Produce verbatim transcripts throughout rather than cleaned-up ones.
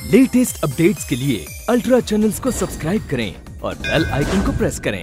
Latest updates के लिए ultra channels को सब्सक्राइब करें और बेल आइकन को प्रेस करें।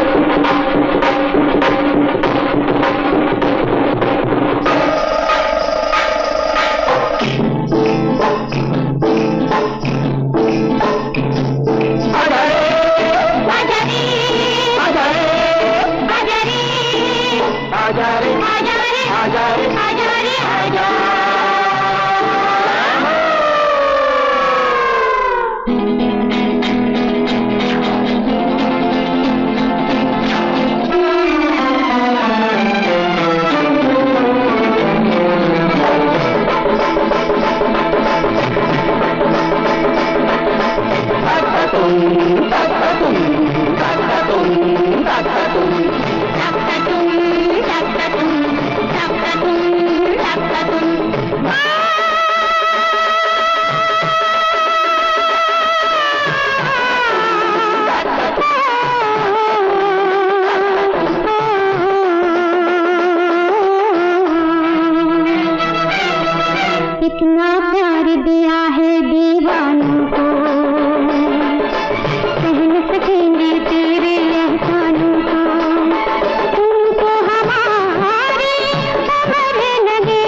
इतना प्यार दिया है दीवानों को, कह न सकेंगे तेरे एहसानों को। तुमको हमारी खबर लगे,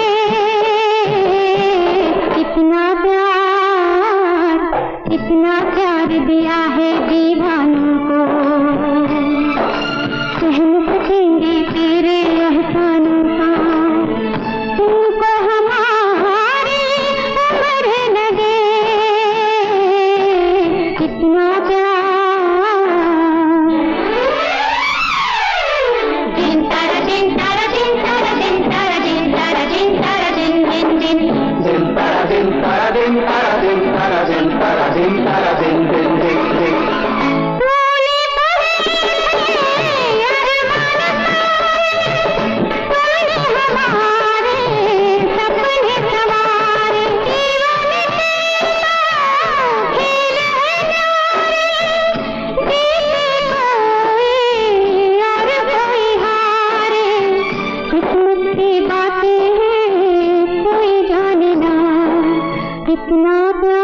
इतना प्यार इतना प्यार दिया है दीवानों को, कह न सकेंगे तेरे एहसानों को। तुमको हमारी इतना प्यार, दिन तारा दिन तारा दिन तारा दिन तारा दिन तारा दिन तारा दिन दिन दिन दिन तारा दिन तारा दिन तारा दिन तारा दिन तारा दिन तारा दिन दिन दिन दिन इतना